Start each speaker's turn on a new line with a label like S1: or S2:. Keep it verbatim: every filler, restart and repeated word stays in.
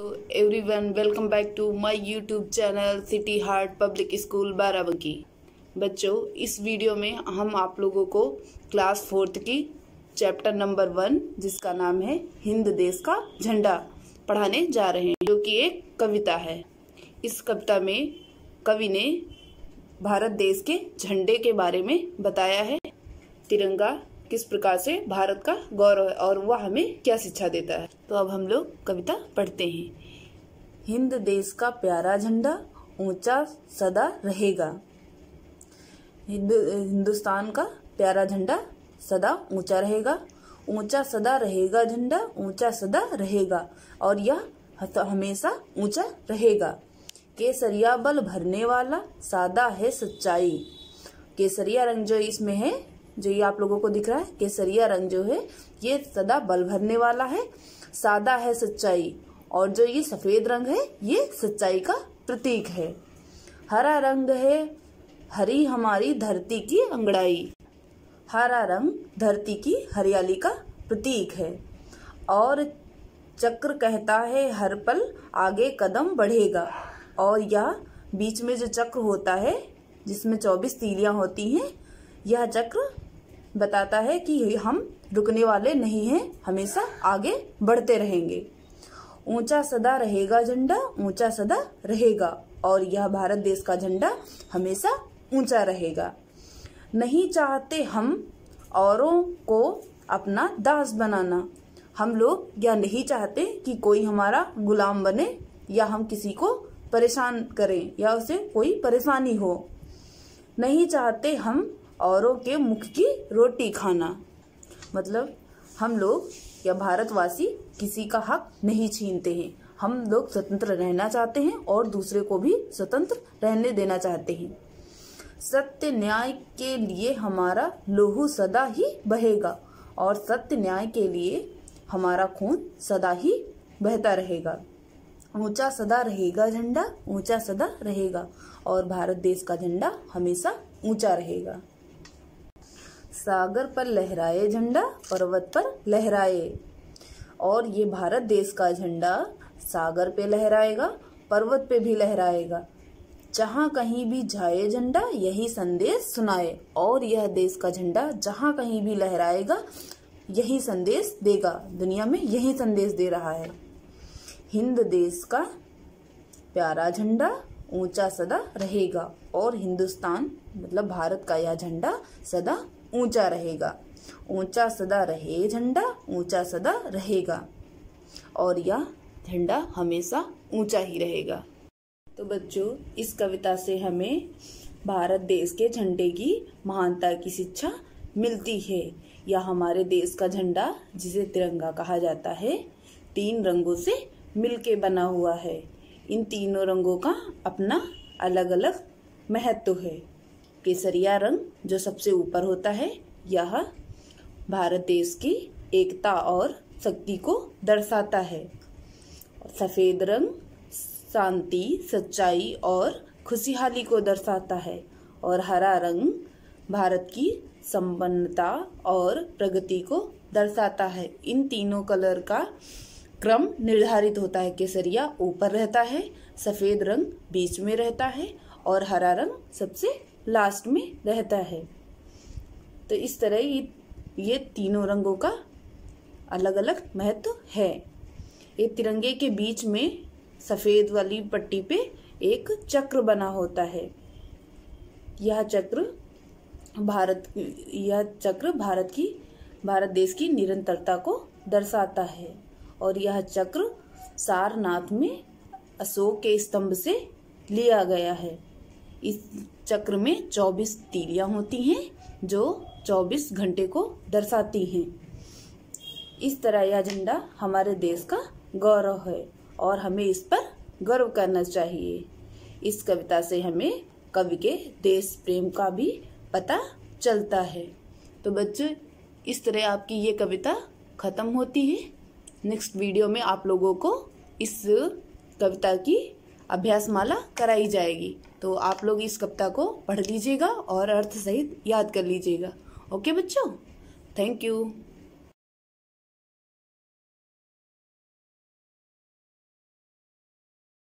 S1: Everyone, welcome back to my YouTube channel city heart public school Barabanki. बच्चों, इस video में हम आप लोगों को क्लास फोर्थ की चैप्टर नंबर वन, जिसका नाम है हिंद देश का झंडा, पढ़ाने जा रहे हैं, जो कि एक कविता है। इस कविता में कवि ने भारत देश के झंडे के बारे में बताया है। तिरंगा किस प्रकार से भारत का गौरव है और वह हमें क्या शिक्षा देता है। तो अब हम लोग कविता पढ़ते हैं। हिंद देश का प्यारा झंडा ऊंचा सदा रहेगा। हिंदुस्तान का प्यारा झंडा सदा ऊंचा रहेगा। ऊंचा सदा रहेगा झंडा, ऊंचा सदा रहेगा और यह हमेशा ऊंचा रहेगा। केसरिया बल भरने वाला, सादा है सच्चाई। केसरिया रंग जो इसमें है, जो ये आप लोगों को दिख रहा है, केसरिया रंग जो है ये सदा बल भरने वाला है, सादा है सच्चाई। और जो ये सफेद रंग है ये सच्चाई का प्रतीक है। हरा रंग है हरी हमारी धरती की अंगड़ाई। हरा रंग धरती की हरियाली का प्रतीक है। और चक्र कहता है हर पल आगे कदम बढ़ेगा। और यह बीच में जो चक्र होता है जिसमें चौबीस तीलियां होती हैं, यह चक्र बताता है कि हम रुकने वाले नहीं हैं, हमेशा आगे बढ़ते रहेंगे। ऊंचा सदा रहेगा झंडा, ऊंचा सदा रहेगा और यह भारत देश का झंडा हमेशा ऊंचा रहेगा। नहीं चाहते हम औरों को अपना दास बनाना। हम लोग यह नहीं चाहते कि कोई हमारा गुलाम बने या हम किसी को परेशान करें या उसे कोई परेशानी हो। नहीं चाहते हम औरों के मुख की रोटी खाना। मतलब हम लोग या भारतवासी किसी का हक नहीं छीनते हैं। हम लोग स्वतंत्र रहना चाहते हैं और दूसरे को भी स्वतंत्र रहने देना चाहते हैं। सत्य न्याय के लिए हमारा लोहू सदा ही बहेगा और सत्य न्याय के लिए हमारा खून सदा ही बहता रहेगा। ऊंचा सदा रहेगा झंडा, ऊंचा सदा रहेगा और भारत देश का झंडा हमेशा ऊंचा रहेगा। सागर पर लहराए झंडा, पर्वत पर लहराए। और ये भारत देश का झंडा सागर पे लहराएगा, पर्वत पे भी लहराएगा। जहाँ कहीं भी जाए झंडा यही संदेश सुनाए। और यह देश का झंडा जहाँ कहीं भी लहराएगा यही संदेश देगा, दुनिया में यही संदेश दे रहा है। हिंद देश का प्यारा झंडा ऊंचा सदा रहेगा और हिंदुस्तान मतलब भारत का यह झंडा सदा ऊंचा रहेगा। ऊंचा सदा रहे झंडा, ऊंचा सदा रहेगा और यह झंडा हमेशा ऊंचा ही रहेगा। तो बच्चों, इस कविता से हमें भारत देश के झंडे की महानता की शिक्षा मिलती है। यह हमारे देश का झंडा, जिसे तिरंगा कहा जाता है, तीन रंगों से मिलके बना हुआ है। इन तीनों रंगों का अपना अलग अलग महत्व है। केसरिया रंग जो सबसे ऊपर होता है, यह भारत देश की एकता और शक्ति को दर्शाता है। सफेद रंग शांति, सच्चाई और खुशहाली को दर्शाता है। और हरा रंग भारत की संपन्नता और प्रगति को दर्शाता है। इन तीनों कलर का क्रम निर्धारित होता है। केसरिया ऊपर रहता है, सफेद रंग बीच में रहता है और हरा रंग सबसे लास्ट में रहता है। तो इस तरह ये, ये तीनों रंगों का अलग अलग महत्व है। ये तिरंगे के बीच में सफेद वाली पट्टी पे एक चक्र बना होता है। यह चक्र भारत यह चक्र भारत की भारत देश की निरंतरता को दर्शाता है। और यह चक्र सारनाथ में अशोक के स्तंभ से लिया गया है। इस चक्र में चौबीस तीलियां होती हैं जो चौबीस घंटे को दर्शाती हैं। इस तरह यह झंडा हमारे देश का गौरव है और हमें इस पर गर्व करना चाहिए। इस कविता से हमें कवि के देश प्रेम का भी पता चलता है। तो बच्चों, इस तरह आपकी ये कविता खत्म होती है। नेक्स्ट वीडियो में आप लोगों को इस कविता की अभ्यास माला कराई जाएगी। तो आप लोग इस कविता को पढ़ लीजिएगा और अर्थ सहित याद कर लीजिएगा। ओके बच्चों, थैंक यू।